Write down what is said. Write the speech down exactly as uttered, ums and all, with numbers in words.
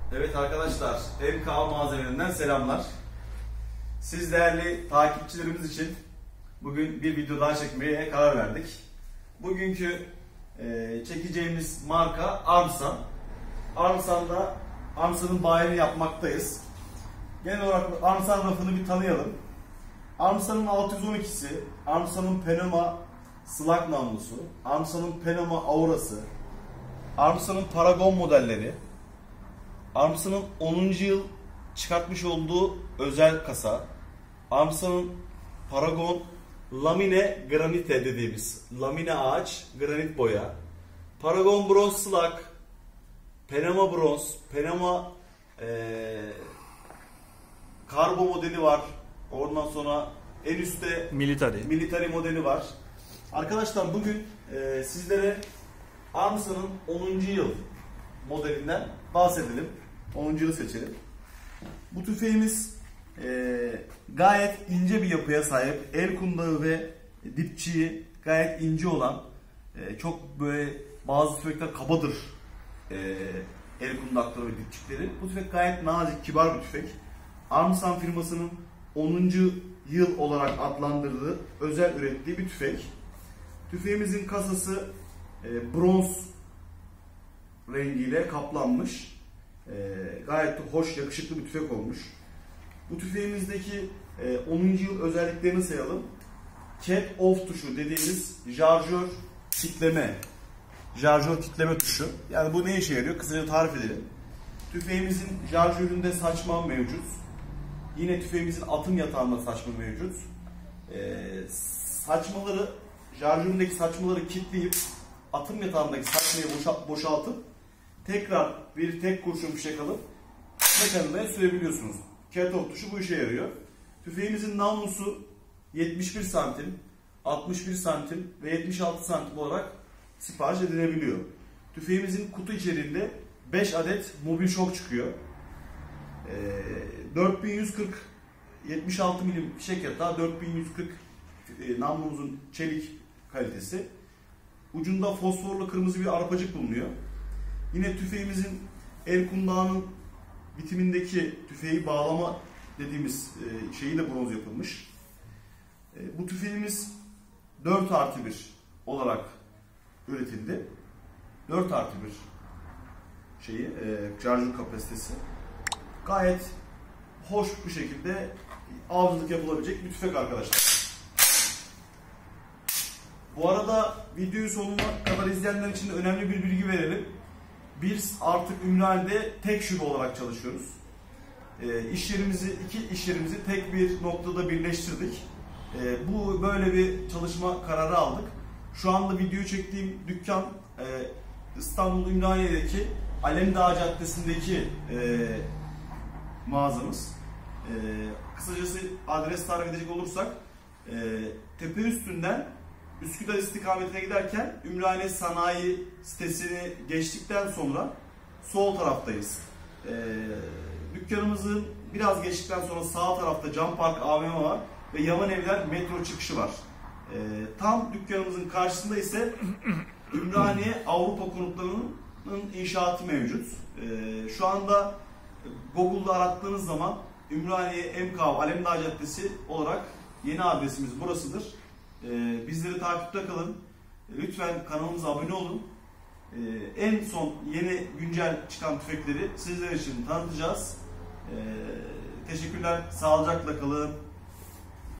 Evet arkadaşlar, M K malzemelerinden selamlar. Siz değerli takipçilerimiz için bugün bir video daha çekmeye karar verdik. Bugünkü e, çekeceğimiz marka Armsan. Armsan'da Armsan'ın bayini yapmaktayız. Genel olarak Armsan rafını bir tanıyalım. Armsan'ın altı yüz on ikisi, Armsan'ın Penama Slug namlusu, Armsan'ın Penama Aura'sı, Armsan'ın Paragon modelleri, Armsan'ın onuncu yıl çıkartmış olduğu özel kasa, Armsan'ın Paragon Lamine Granite dediğimiz lamine ağaç granit boya, Paragon Bronze Slug, Penama Bronze, Penama ee, Karbo modeli var. Ondan sonra en üstte Military. Military modeli var. Arkadaşlar bugün e, sizlere Armsan'ın onuncu yıl modelinden bahsedelim. onuncu yılı seçelim. Bu tüfeğimiz e, gayet ince bir yapıya sahip. El kundağı ve dipçiği gayet ince olan, e, çok böyle bazı tüfekler kabadır. E, el kundakları ve dipçikleri. Bu tüfek gayet nazik, kibar bir tüfek. Armsan firmasının onuncu yıl olarak adlandırdığı, özel ürettiği bir tüfek. Tüfeğimizin kasası e, bronz rengiyle kaplanmış. E, gayet hoş, yakışıklı bir tüfek olmuş. Bu tüfeğimizdeki e, onuncu yıl özelliklerini sayalım. Cap off tuşu dediğimiz şarjör kitleme, şarjör kitleme tuşu. Yani bu ne işe yarıyor? Kısaca tarif edelim. Tüfeğimizin şarjöründe saçma mevcut. Yine tüfeğimizin atım yatağında saçma mevcut. Ee, saçmaları, şarjöründeki saçmaları kilitleyip atım yatağındaki saçmayı boşalt, boşaltıp tekrar bir tek kurşun fişek alıp mekanizmaya sürebiliyorsunuz. Cut-off tuşu bu işe yarıyor. Tüfeğimizin namlusu yetmiş bir santim, altmış bir santim ve yetmiş altı santim olarak sipariş edilebiliyor. Tüfeğimizin kutu içeriğinde beş adet mobil şok çıkıyor. dört bin yüz kırk yetmiş altı milim fişek yatağı, dört bin yüz kırk e, namlumuzun çelik kalitesi. Ucunda fosforlu kırmızı bir arpacık bulunuyor. Yine tüfeğimizin el kundağının bitimindeki tüfeği bağlama dediğimiz e, şeyi de bronz yapılmış. E, bu tüfeğimiz dört artı bir olarak üretildi. dört artı bir şeyi, e, şarjör kapasitesi. Gayet hoş bir şekilde avcılık yapılabilecek bir tüfek arkadaşlar. Bu arada videoyu sonuna kadar izleyenler için de önemli bir bilgi verelim. Biz artık Ümraniye'de tek şube olarak çalışıyoruz. E, iş yerimizi, iki iş yerimizi tek bir noktada birleştirdik. E, bu böyle bir çalışma kararı aldık. Şu anda videoyu çektiğim dükkan e, İstanbul Ümraniye'deki Alemdağ Caddesi'ndeki e, mağazamız. Ee, kısacası adres tarif edecek olursak e, tepe üstünden Üsküdar istikametine giderken Ümraniye Sanayi sitesini geçtikten sonra sol taraftayız. Ee, dükkanımızın biraz geçtikten sonra sağ tarafta Can Park A V M var ve Yaman Evler metro çıkışı var. Ee, tam dükkanımızın karşısında ise Ümraniye Avrupa konutlarının inşaatı mevcut. Ee, şu anda Google'da arattığınız zaman Ümraniye M K Alemdağ Caddesi olarak yeni adresimiz burasıdır. Ee, bizleri takipte kalın. Lütfen kanalımıza abone olun. Ee, en son yeni güncel çıkan tüfekleri sizler için tanıtacağız. Ee, teşekkürler. Sağlıcakla kalın.